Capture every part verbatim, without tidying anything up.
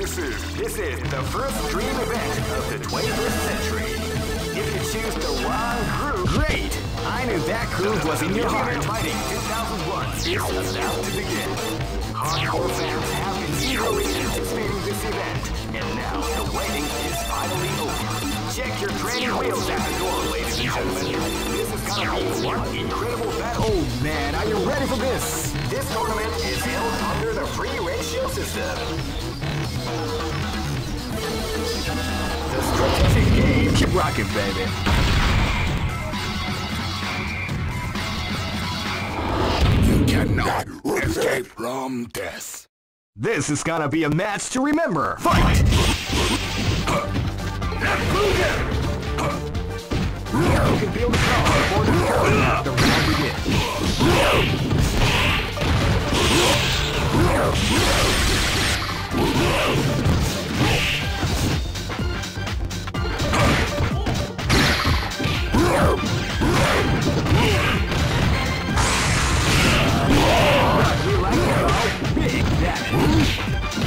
excuses. This is the first dream event of the twenty-first century. If you choose the wrong group, great! I knew that groove was in your heart. Fighting two thousand one is about to begin. Hardcore fans have been eagerly anticipating this event, and now the waiting is finally over. Check your training wheels at the door, ladies and gentlemen. This is gonna be one incredible battle. Oh man, are you ready for this? This tournament is held under the free ratio system. The strategic game. Keep rocking, baby. You cannot escape from death. This is gonna be a match to remember. Fight! You can feel the power before the power. The round begins. We like it all big damage.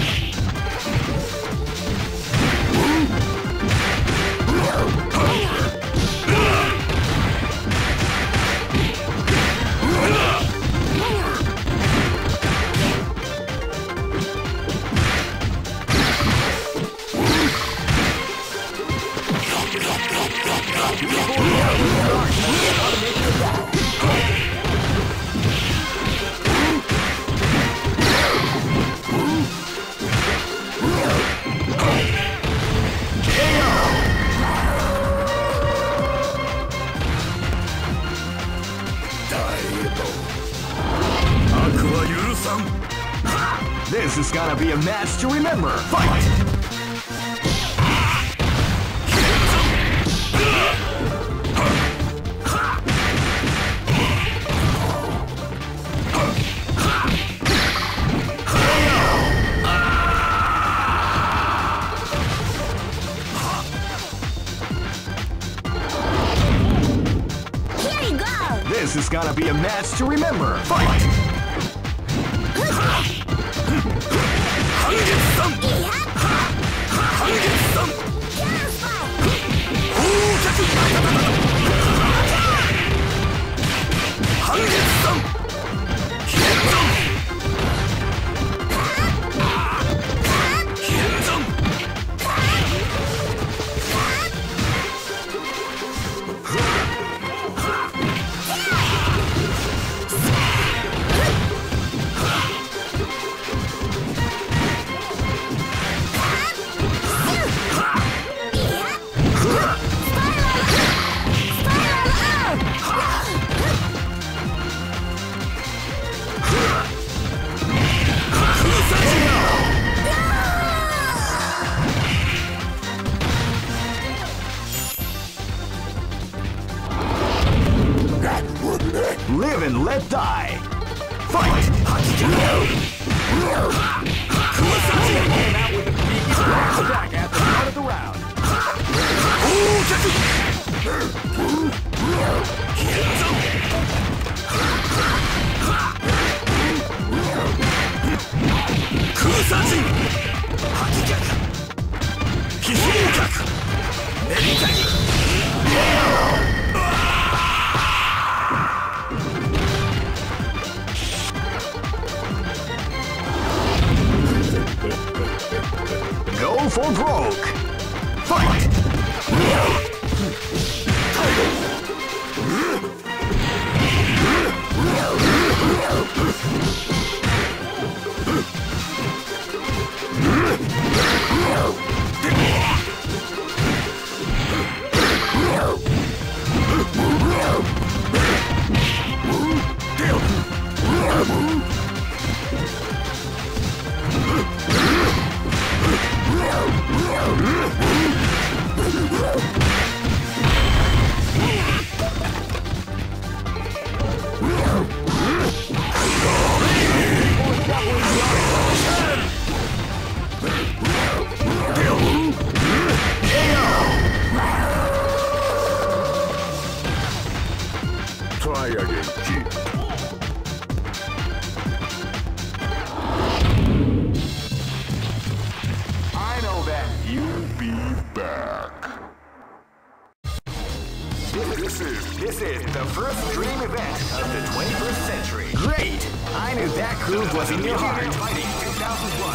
This is gonna be a match to remember. Fight! Here you go! This is gonna be a match to remember. Fight! Live and let die. Fight! Came out with a peaky attack at the start of the round. Go for broke. Fight! back. This is this is the first dream event of the twenty-first century. Great! I knew that groove was in your heart. Fighting two thousand one.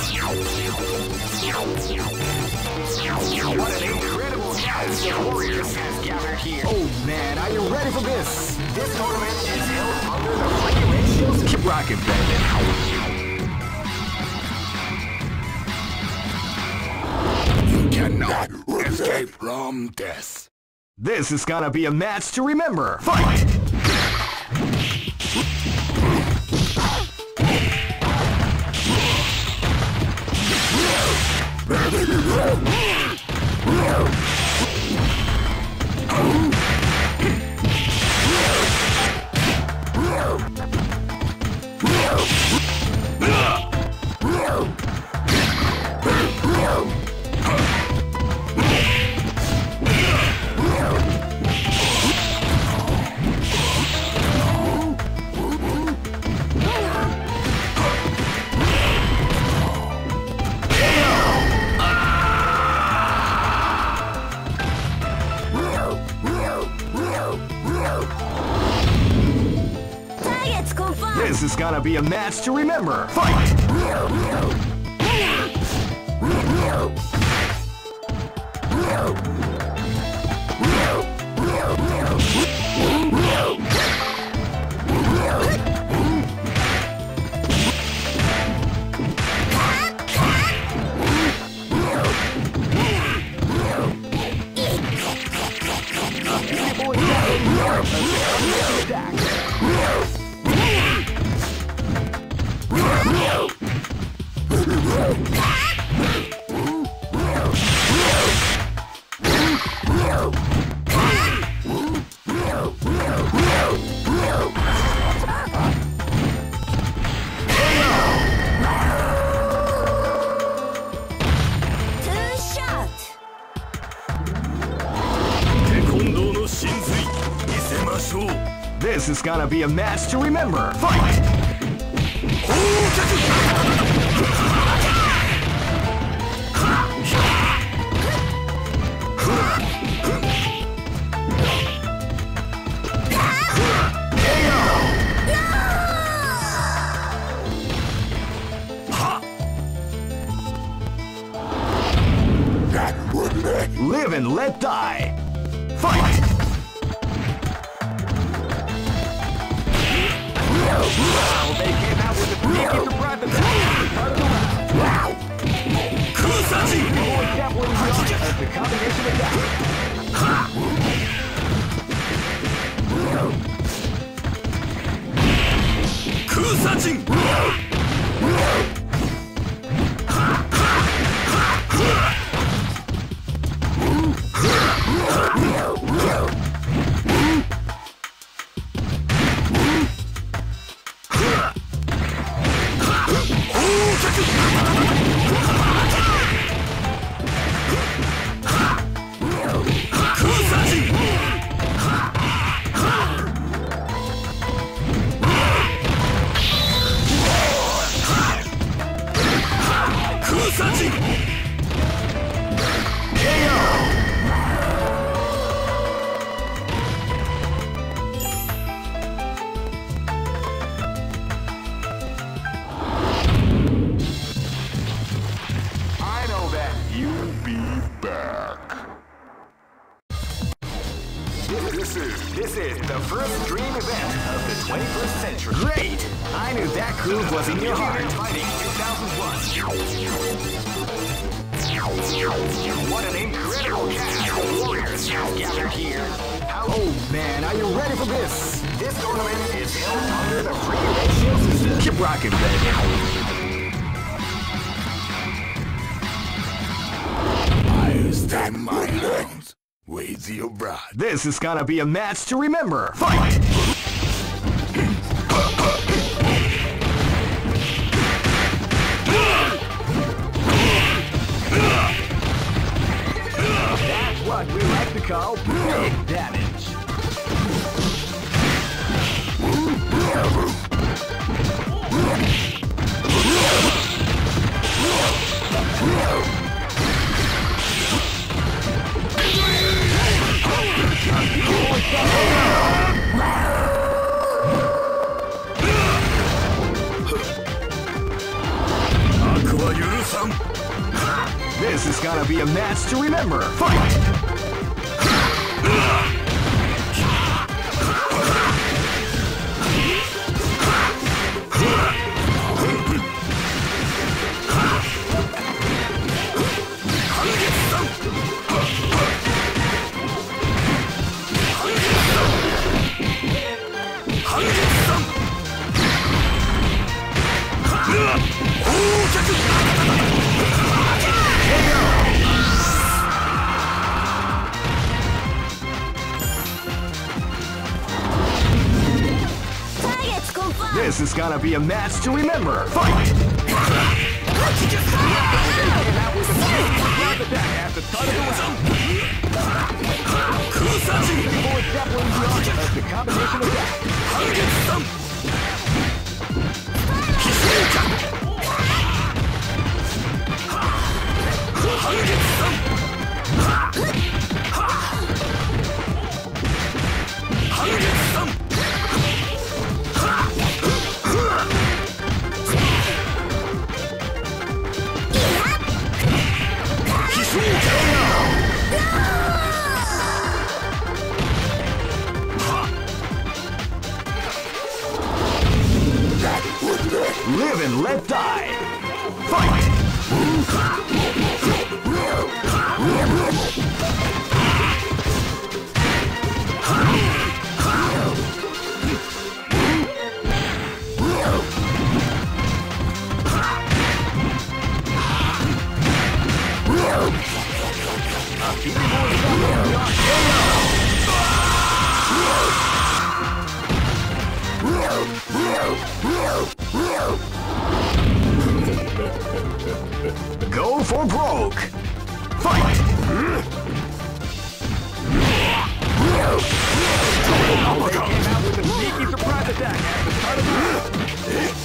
What an incredible cast of warriors has gathered here. Oh man, are you ready for this? This tournament is held under the free ratios. Keep rocking, baby. You cannot escape from death. This is gonna be a match to remember. Fight! Targets confirmed. This is gonna be a match to remember. Fight! Two shot. This is gonna be a match to remember. Fight! Live and let die. Fight! Wow, they came out with a sneaky surprise attack. Wow! Kusaji! More careful in the art of the combination attack. Kusaji! I know that. You'll be back. This is this is the first dream event of the twenty-first century. Great! I knew that groove was in your heart. Fighting two thousand one. What an incredible cast of warriors has gathered here. How oh man, are you ready for this? This tournament is held under the free ratio system. Keep rocking, baby. I'll stand my ground with your bride. This is gonna be a match to remember. Fight! That's what we like to call big damage. This is gonna be a match to remember. Fight! This is gonna be a match to remember. Fight! The combination attack. Live and let die. Fight! Go for broke! Fight! They came out with a sneaky surprise attack at the start of the round.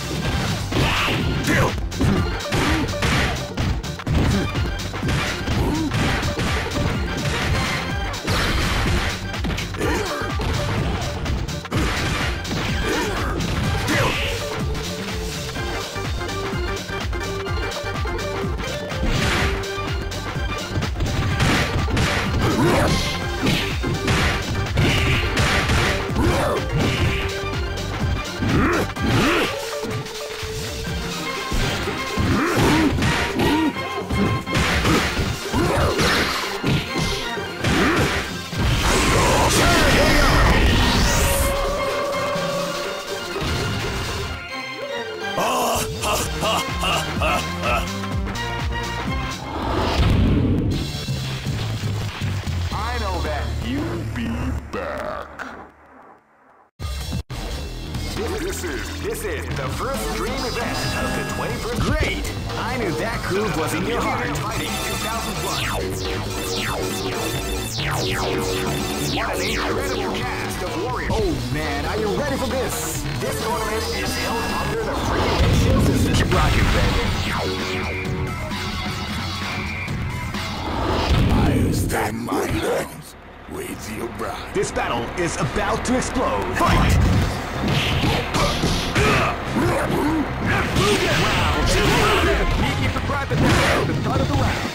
I know that you'll be back. This is this is the first dream event of the twenty-first. Great! I knew that groove was in your heart. Fighting two thousand one. What an incredible cast of warriors! Oh man, are you ready for this? This tournament is held under the free ratio system. Keep rocking, baby. I'll stand my grounds with your bride. This battle is about to explode. Fight! Round two. Sneaky surprise attack at the start of the round.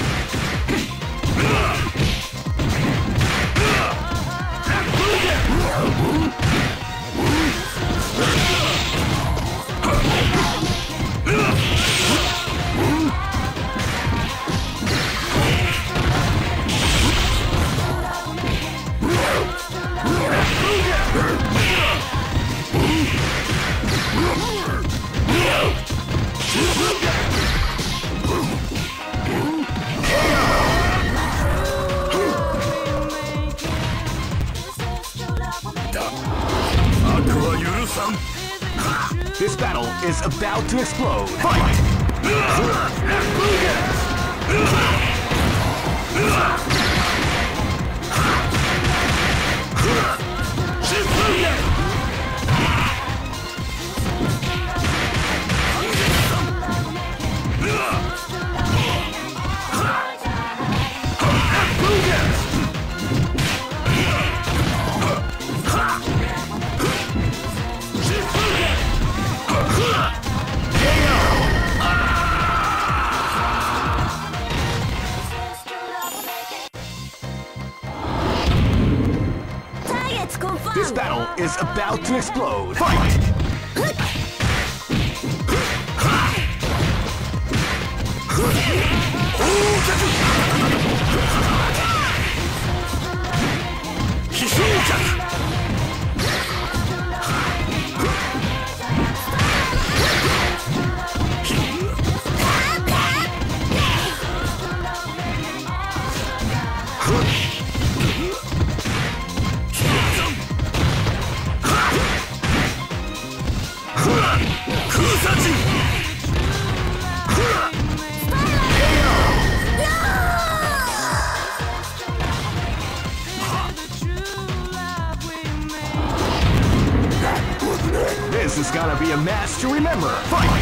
This battle is about to explode. Fight! This battle is about to explode. Fight! This is gonna be a match to remember. Fight!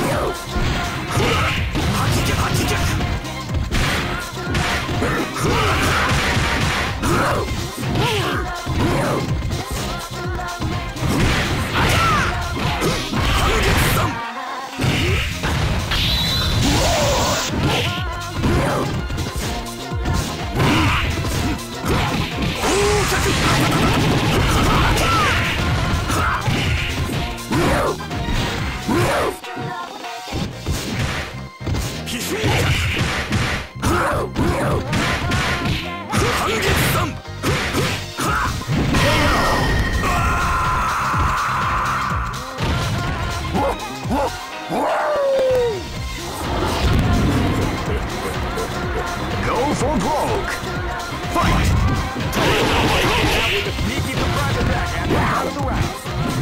Go for broke! Fight! With the sneaky surprise attack at the start of the round.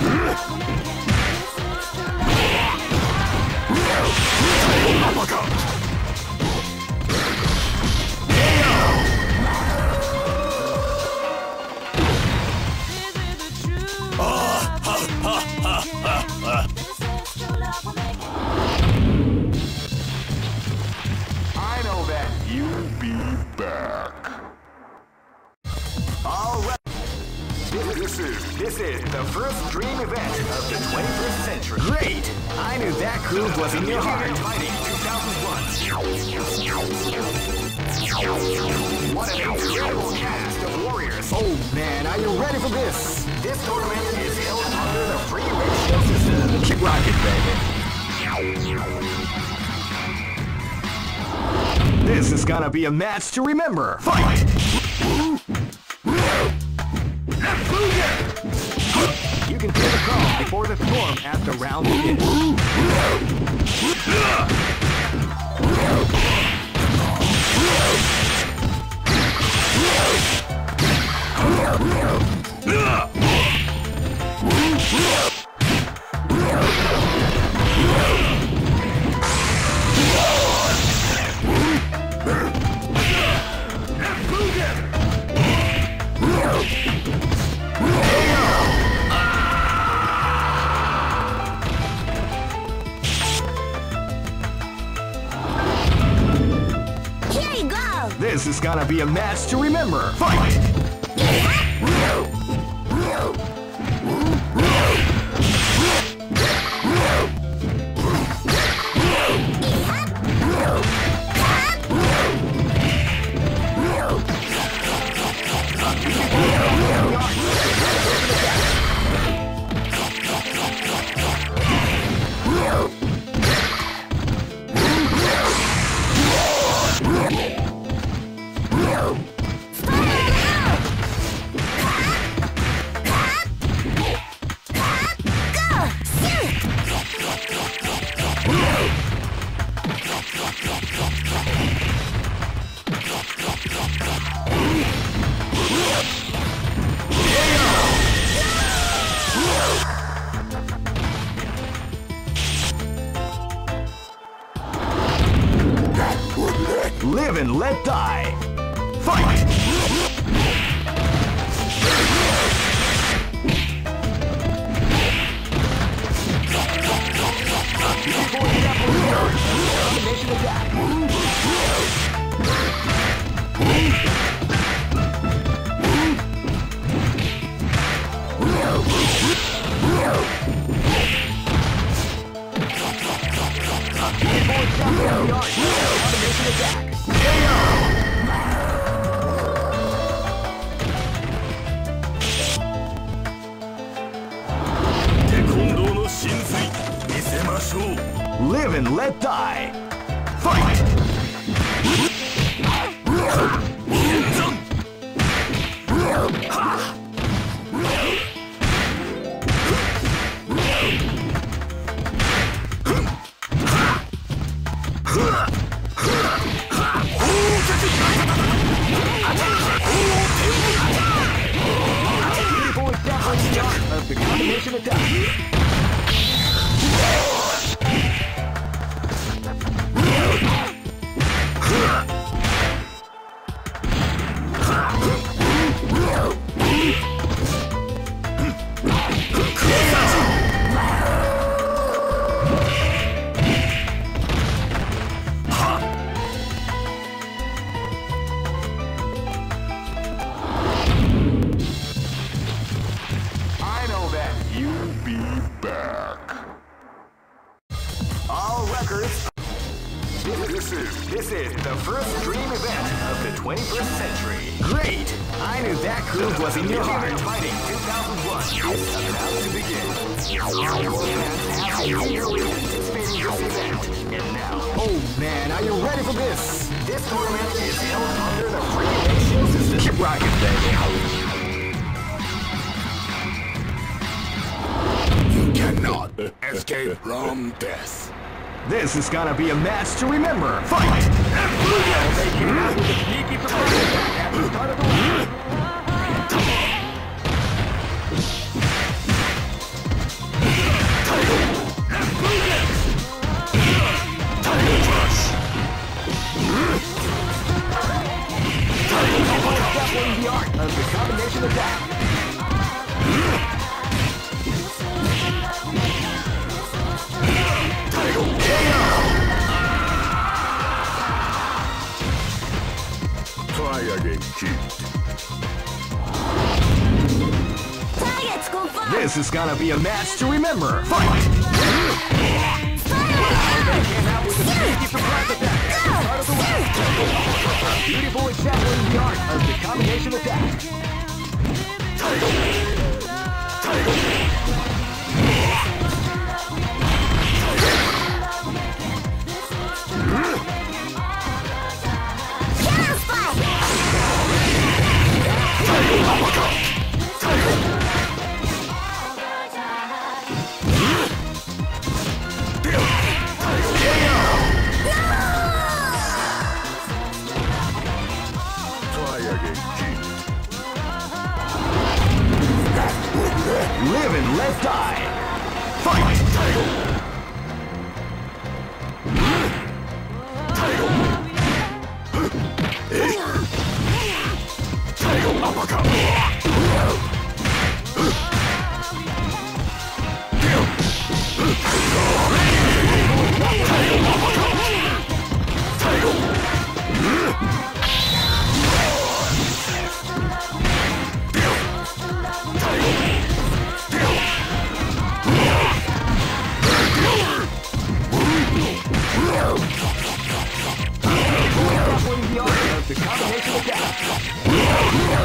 Uppercut! I know that you'll be back. All right. This is this is the first dream event of the twenty-first century. Great! I knew that groove was in your heart. Fighting two thousand one. What an incredible cast of warriors! Oh man, are you ready for this? This tournament is held under the free ratio system. Keep rocking, baby. This is gonna be a match to remember. Fight! You can feel the calm before the storm as the round begins. Here you go! This is gonna be a match to remember. Fight! Live and let die. Fight! Combination attack. and let die. Fight! Beautiful exactly the art of the combination attack. This is the first dream event of the twenty-first century. Great! I knew that groove was in your heart. Fighting two thousand one is about to begin. All your fans have been eagerly anticipating this event. And now, oh man, are you ready for this? This tournament is held under the free ratio system. Keep rocking, baby. You cannot escape from death. This is gonna be a match to remember. Fight! They came out with a sneaky surprise attack at the start of the round. Definitely the art of the combination attack. Try again, Chief. This is gonna be a match to remember. Fight! Beautiful example the art of the combination attack. Live and let die. Fight! The combination attack.